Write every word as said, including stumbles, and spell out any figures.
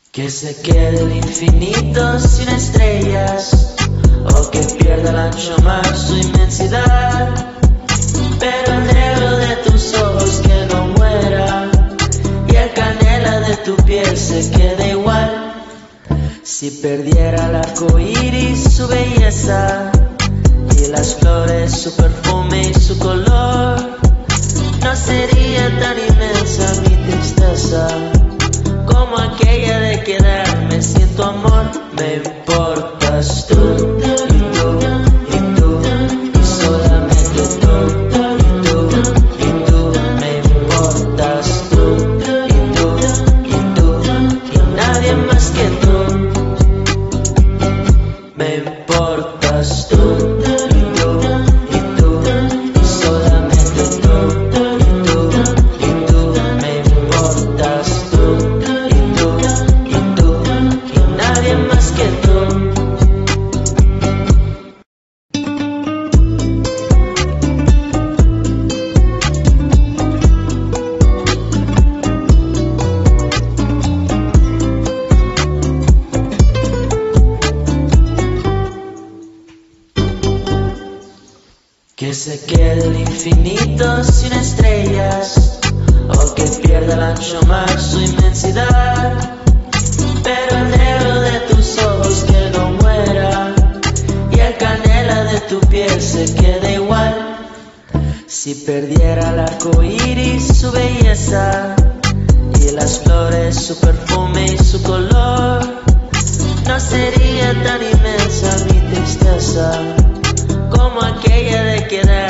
Que se quede el infinito sin estrellas, o que pierda el ancho mar su inmensidad. Pero el negro de tus ojos que no muera, y el canela de tu piel se quede igual. Si perdiera el arco iris su belleza, y las flores su perfume y su color, no sería tan inmensa mi tristeza como aquella de quedarme sin tu amor. Me importas tú, y tú, y tú, y solamente tú, y tú, y tú. Me importas tú, y tú, y tú, y nadie más que tú. Me importas tú, y tú, y tú, y solamente tú, y tú, y tú. Me importas tú, y tú, y tú, y nadie más que tú. Que se quede el infinito sin estrellas, o que pierda el ancho mar su inmensidad. Pero el negro de tus ojos que no muera, y el canela de tu piel se quede igual. Si perdiera el arco iris su belleza, y las flores su perfume y su color, no sería tan inmensa mi tristeza como aquella de quedar